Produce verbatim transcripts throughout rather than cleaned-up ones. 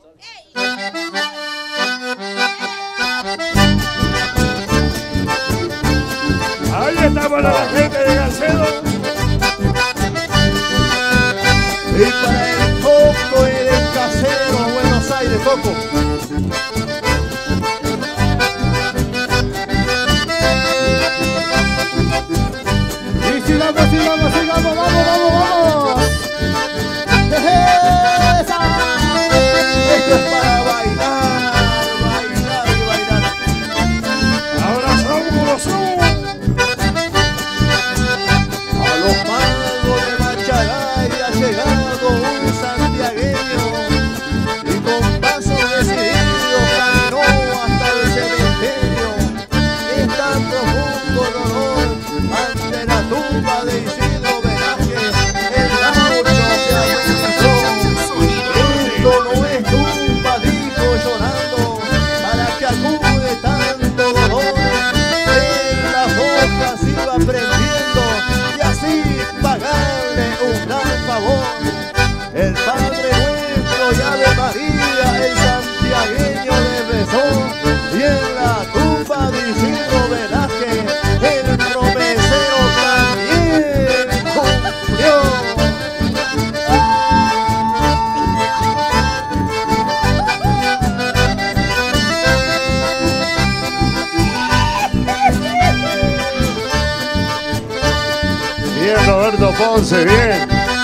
Ahí está para la gente de Gancedo. Y para el Coco y el Casero, Buenos Aires, Coco. Y sigamos, sigamos, sigamos, vamos, vamos, vamos. ¡Esa! Esto es para bailar, bailar y bailar. Ahora somos un. A los magos de Machalay ha llegado un santiagueño y con paso decidido caminó hasta el cementerio. Es tan profundo el dolor ante la tumba de Isidro Velázquez. El gaucho se aguantó. Esto no es tumba, dijo llorando, para que acude tanto dolor. En las hojas iba aprendiendo y así pagarle un gran favor. El Padre Nuestro y Ave María el santiagueño le rezó, y en la tumba de Isidro Velázquez el promesero también cumplió. Bien, Roberto Ponce, bien.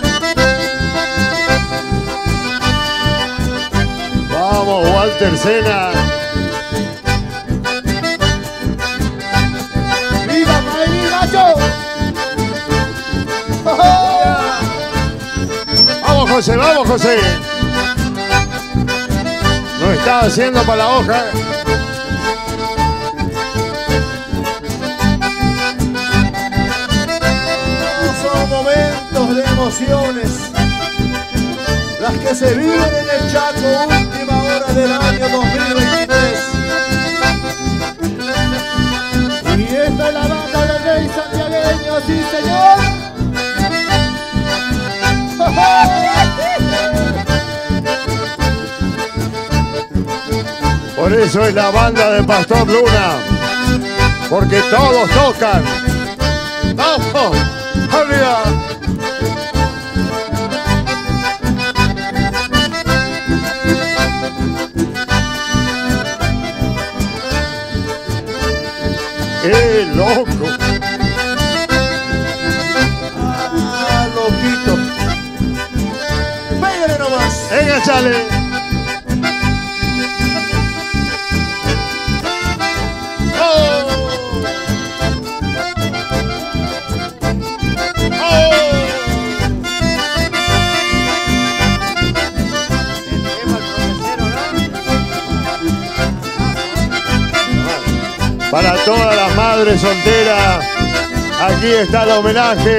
Vamos, Walter Sena. ¡Viva Madrid, gacho! Vamos, José, vamos, José. Lo está haciendo para la hoja. Son momentos de emociones, las que se viven en el Chaco, última hora del año dos mil veintitrés. Y esta es la banda del rey santiagueño, sí señor. Por eso es la banda de Pastor Luna, porque todos tocan. ¡Vamos! ¡Arriba! ¡Qué loco! Ah, loquito. Pégale nomás. ¡Venga, chale! Para todas las madres solteras, aquí está el homenaje.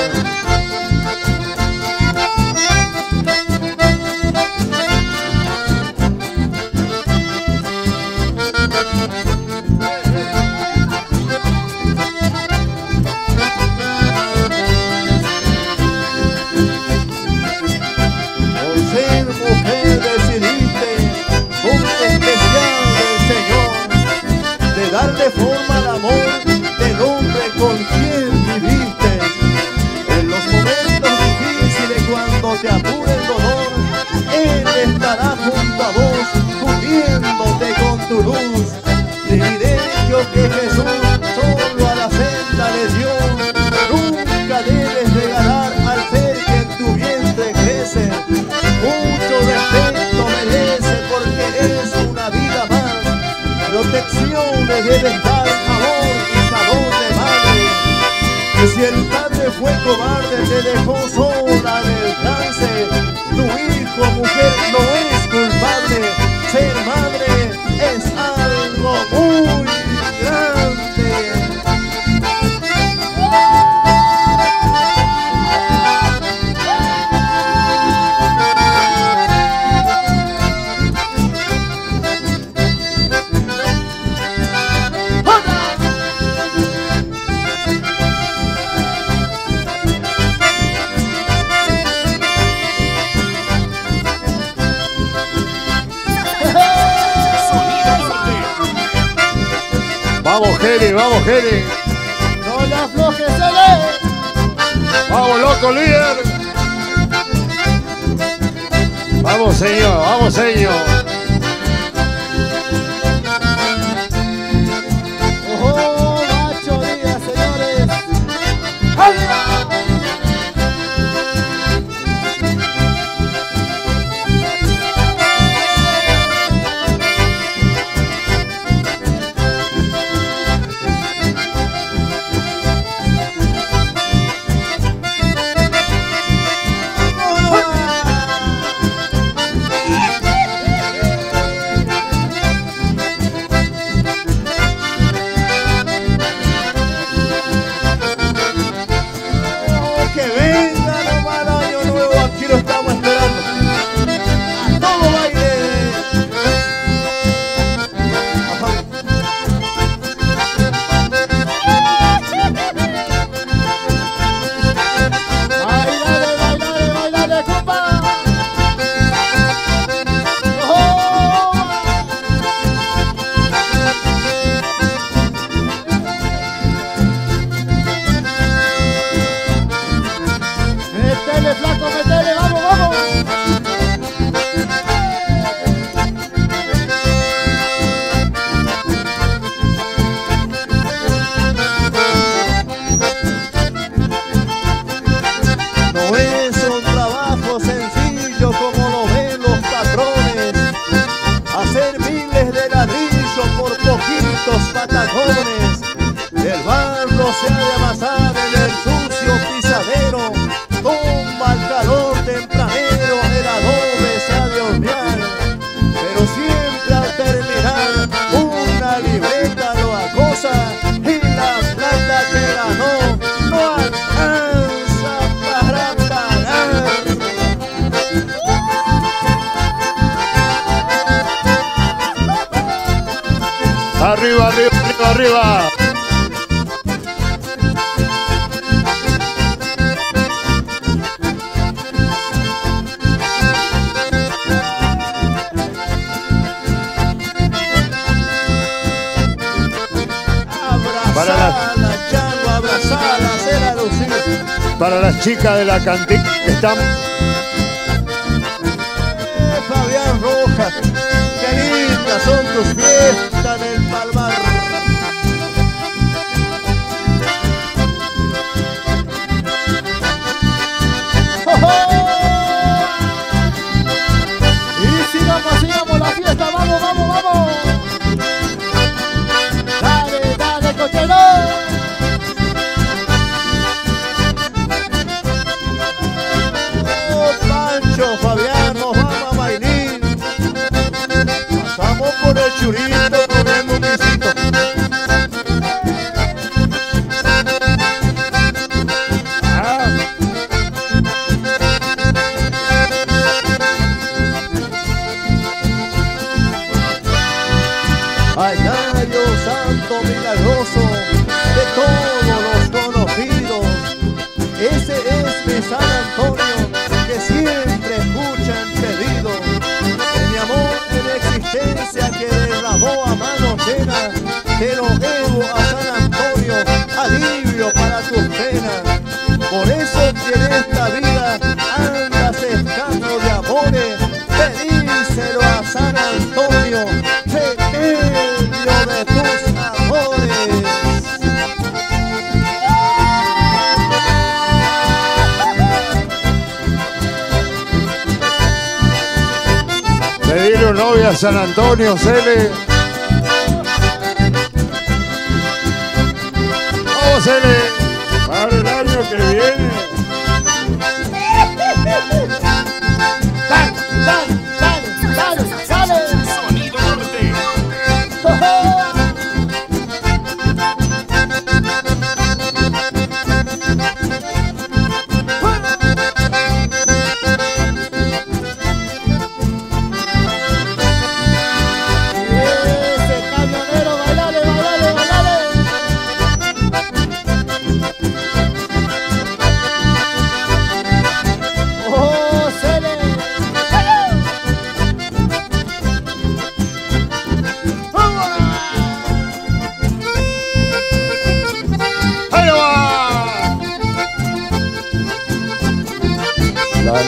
Por ser mujer decidiste un especial del Señor, de darle forma al amor del hombre con quien viviste. En los momentos difíciles, cuando te apure el dolor, Él estará junto a vos, cubriéndote con tu luz. Privilegio que Jesús solo a la senda le dio. Nunca debes regalar al ser que en tu vientre crece. Mucho respeto merece porque es una vida más. Protección le debe dar amor y calor de madre. Que si el padre fue cobarde, te dejó sola en el trance. Tu hijo, mujer, no es culpable. Ser madre es algo muy grande. Vamos, Geri, vamos, Geri. No le aflojes, Cele. Vamos, loco, líder. Vamos, señor, vamos, señor. ¡Ojo, Macho Díaz, señores! ¡Arriba! Patagones, el barro se ha de amasar en el sucio pisadero, tumba el calor tempranero, el adobe se ha de hornear, pero siempre al terminar una libreta lo acosa y la plata que ganó no alcanza para pagar. Arriba, arriba, arriba, arriba. Para las, Chango, abrazala, hacela lucir. Para las chicas de la cantina que están. Eh, Fabián Rojas, qué lindas son tus fiestas en el Palmar. ¡Oh, oh! Y sigamos, sigamos la fiesta, vamos, vamos, vamos. Dale, dale, cochero. Oh, Pancho, Fabián, nos vamos a bailar. Pasamos por el churito comiendo un guisito. Ah. Ay, gallo santo milagroso de todos los conocidos, ese es mi San Antonio que siempre escuchan pedido de mi amor en existencia que derramó a mano llena. Te lo debo a San Antonio, alivio para tus penas. Por eso que en esta vida andas escaso de amores, pedíselo a San Antonio, remedio de tus amores. Pedirle un novio a San Antonio, Cele. Vamos, Cele. Para el año que viene. ¡Dale, dale, dale, dale, dale! Sonido Norte. Ese camionero, bailale, bailale, bailale. Oh, Cele.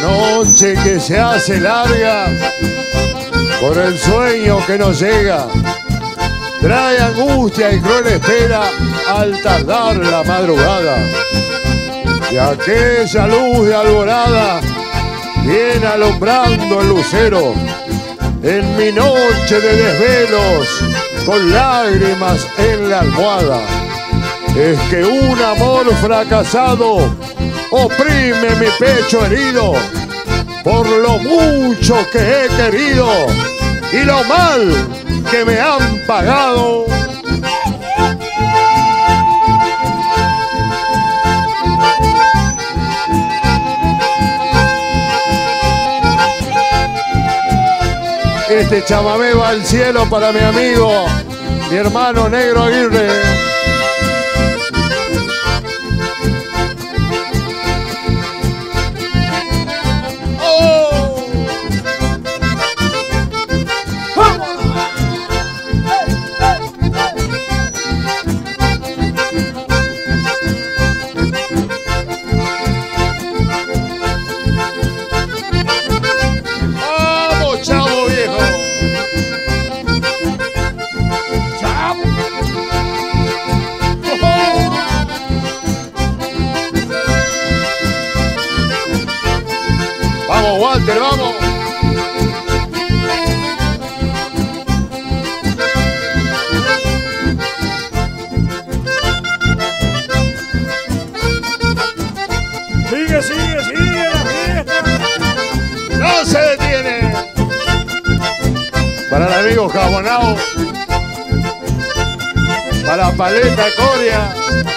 noche que se hace larga por el sueño que nos llega, trae angustia y cruel espera al tardar la madrugada. Y aquella luz de alborada viene alumbrando el lucero en mi noche de desvelos con lágrimas en la almohada. Es que un amor fracasado oprime mi pecho herido por lo mucho que he querido y lo mal que me han pagado. Este chamamé va al cielo para mi amigo, mi hermano Negro Aguirre. Vamos, Walter, vamos. Sigue, sigue, sigue la fiesta. No se detiene. Para el amigo Jabonao, para Paleta Coria.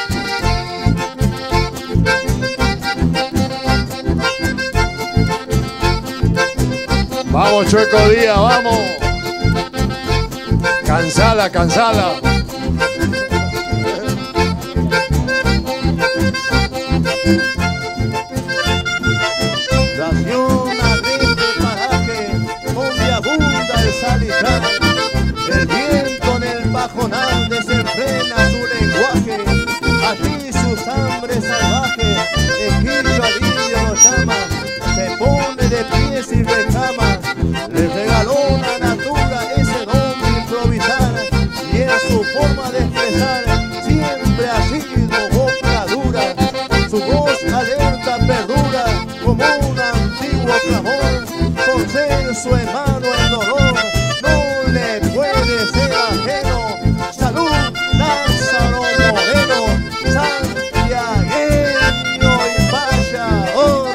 Vamos, Chueco Díaz, vamos. Cansala, cansala. Nación a este paraje donde abunda el salitral. El viento en el pajonal desenfrena su lenguaje. Allí su sangre salvaje, el quillo alivio lo llama. Se pone de pies y reclama. Le regaló la natura ese don de improvisar, y en su forma de expresar siempre ha sido boca dura. Su voz alerta perdura como un antiguo clamor, por ser su hermano el dolor no le puede ser ajeno. Salud, Lázaro Moreno, santiagueño y payador.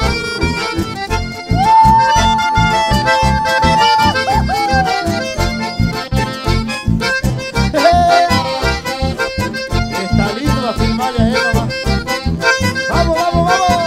Está lindo la filmaria, eh, mamá. ¡Vamos, vamos, vamos!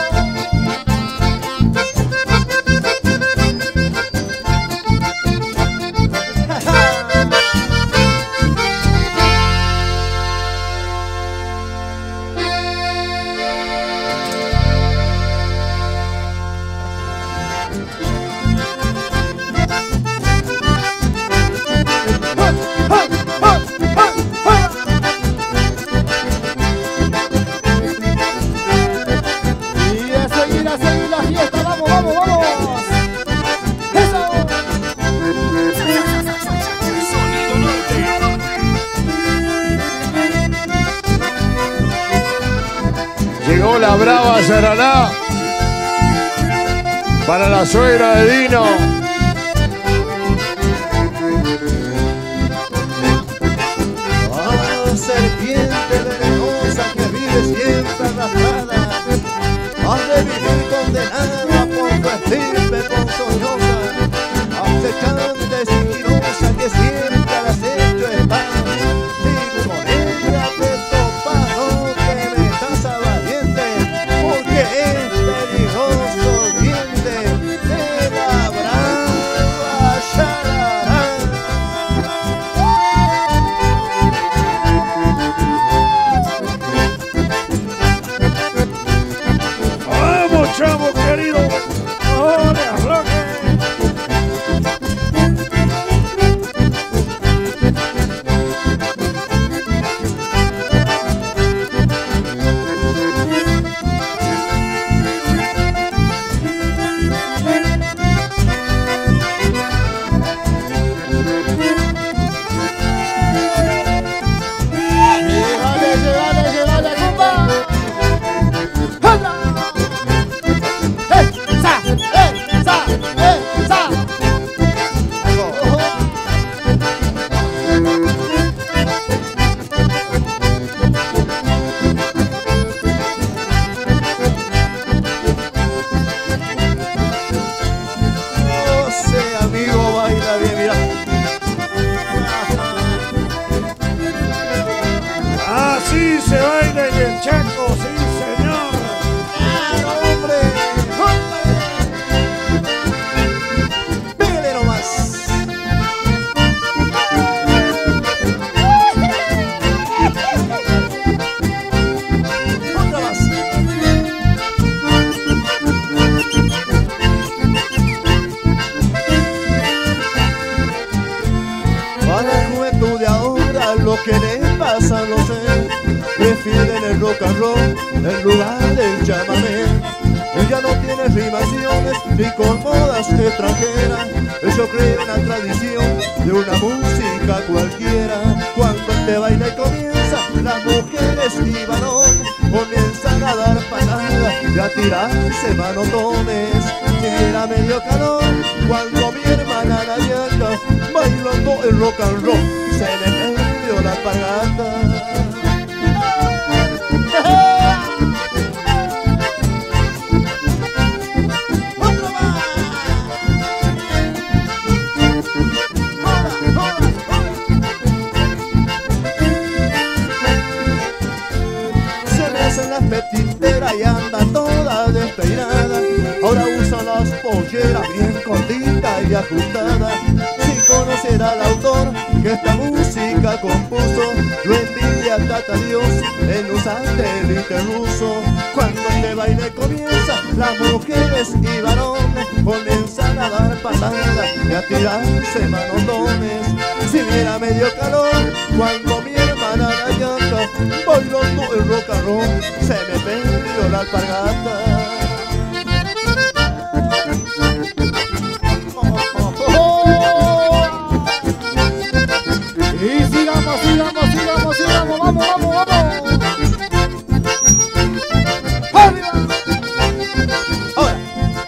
Y a seguir, a seguir la fiesta, vamos, vamos, vamos. ¡Eso! Sonido Norte. Llegó la brava Saraná para la suegra de Dino. Ah, serpiente venenosa que vive siempre arrastrada, has de vivir condenada por tu estirpe ponzoñosa, acechante sigilosa que siempre al acecho está. Si con ella te topas, no te metas a valiente, porque es peligroso el diente de la brava. el Chaco, sí señor. ¡Claro, hombre! ¡Pégale nomás! ¡Otra más! Para la juventud de ahora lo que le pasa no sé, prefieren el rock and roll en lugar del chamamé. Ella no tiene rimaciones ni con modas extranjeras. Yo creo en la tradición de una música cualquiera. Cuando este baile comienza, las mujeres y varones comienzan a dar patadas y a tirarse manotones. Si viera medio calor, cuando mi hermana la Bianca bailando el rock and roll, se me perdió la alpargata. Petitera y anda toda despeinada. Ahora usa las polleras bien cortitas y ajustadas. Si conocerá al autor que esta música compuso, lo envidia Tata Dios en un satélite ruso. Cuando este baile comienza, las mujeres y varones comienzan a dar patadas y a tirarse manotones. Si viera medio calor, cuando mi hermana la llanta bailando el rock and roll, se me perdió la alpargata. Y sigamos, sigamos, sigamos, sigamos, vamos, vamos, vamos. ¡Arriba! Ahora.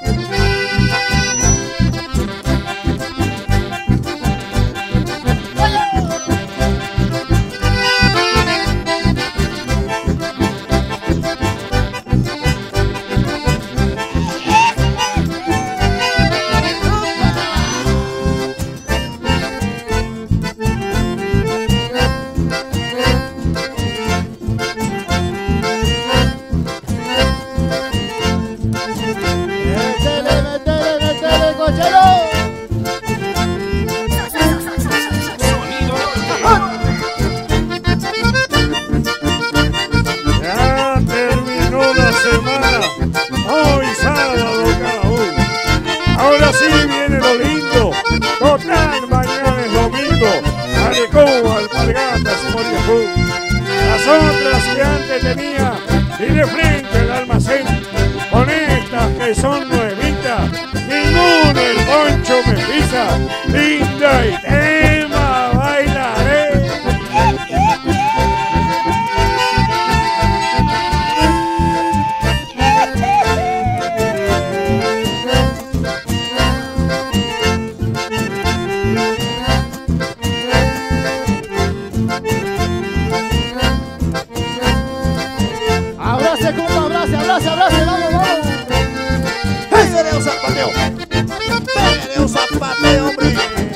Las otras que antes tenía y de frente al almacén, con estas que son nuevitas, ninguno el poncho me pisa, linda y tema bailaré. Abrace, compa, abrace, abrace, abrace, vamos, vamos. ¡Pégale un zapateo! ¡Pégale un zapateo, hombre!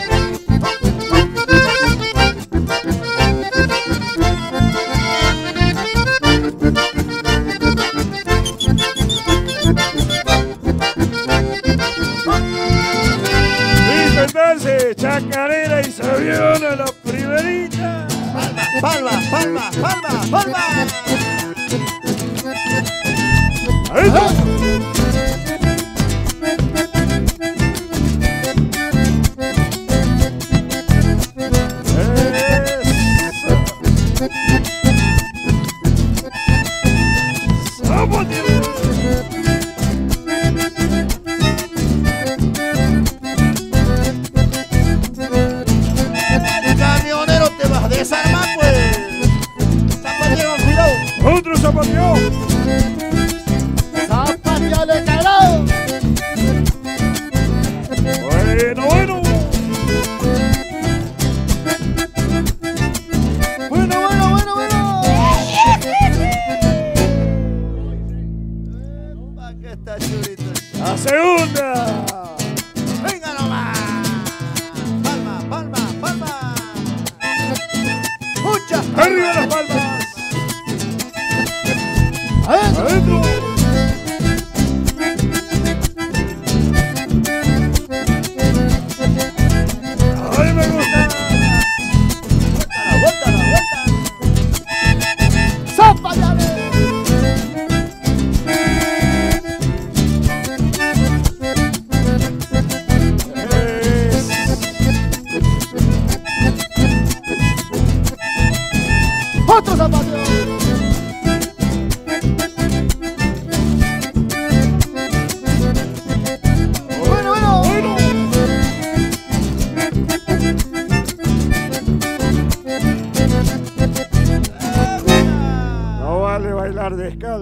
Listo entonces, chacarera y sabiona la primerita. ¡Palma, palma, palma, palma! Ahí está. Camionero, te vas a desarmar, pues. Zapateo, cuidado. Otro zapateo. Zapateo de calado. Bueno, bueno. Bueno, bueno, bueno, bueno. Pa' que está chulito. La segunda. ¡Venga nomás! ¡Palma, palma, palma! ¡Muchas palmas! Arriba las palmas.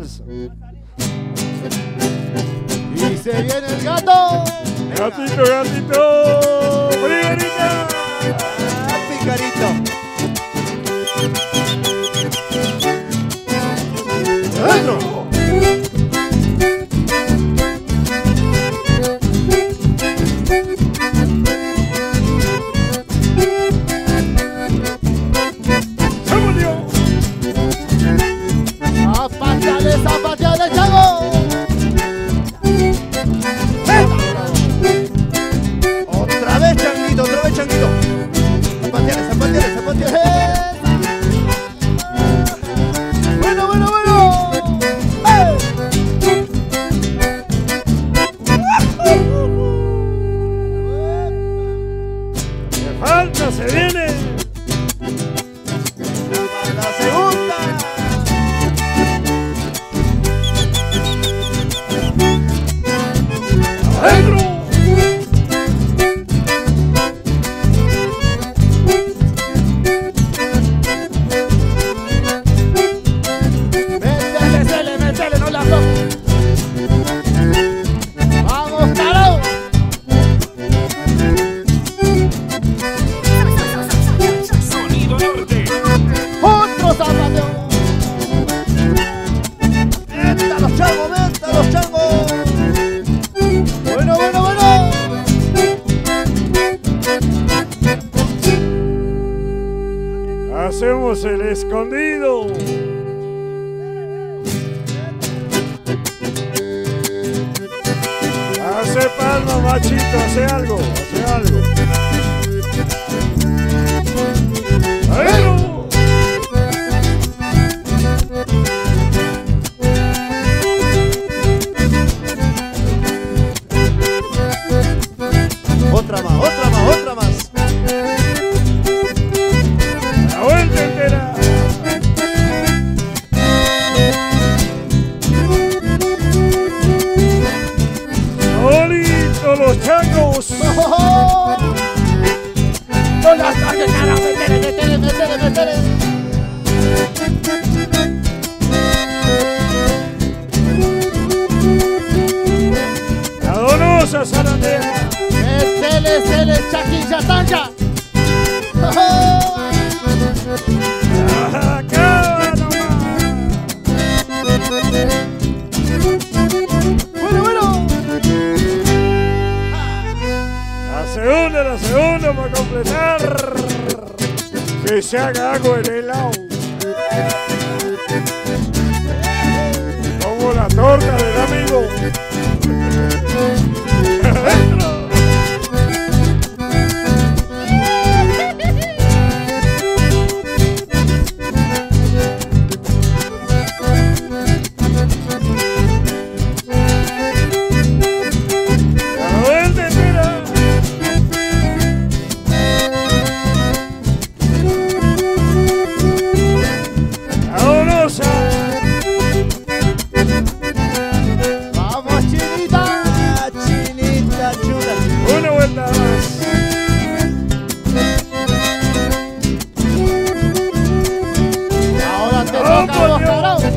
salsa. Y se viene el gato. Gatito, gatito. ¡Primerita! Ah, picarito. ¡Adentro! Zapateale, zapateale, chavo. Otra vez, changuito, otra vez, changuito. Zapateale, zapateale, zapateale. Bueno, bueno, bueno. ¡Eh! ¡Me falta, se viene! La segunda. ¡Adentro! Métele, métele, métele, no la aflojes. Vamos, carajo. Sonido Norte. Otro zapateo. Meta los changos, meta los changos. Bueno, bueno, bueno. Hacemos el escondido. Hace palma, machito, hace algo, hace algo. ¡Adentro! Otra más, otra más, otra más. La vuelta entera. ¡Solitos los changos! ¡Oh! No la saques, carajo. Métele, métele, métele, métele. La donosa zarandea. Métele, métele, chaquilla, tanga. ¡Oh! Acaba nomás. Bueno, bueno. La segunda, la segunda para completar. Que se haga algo en el helado. Como la torta del amigo. Adentro. La vuelta entera. La donosa. Vamos, chinita. Ah, chinita chula. Una vuelta más. Ahora te ¡Oh, toca a por vos, Dios! carajo.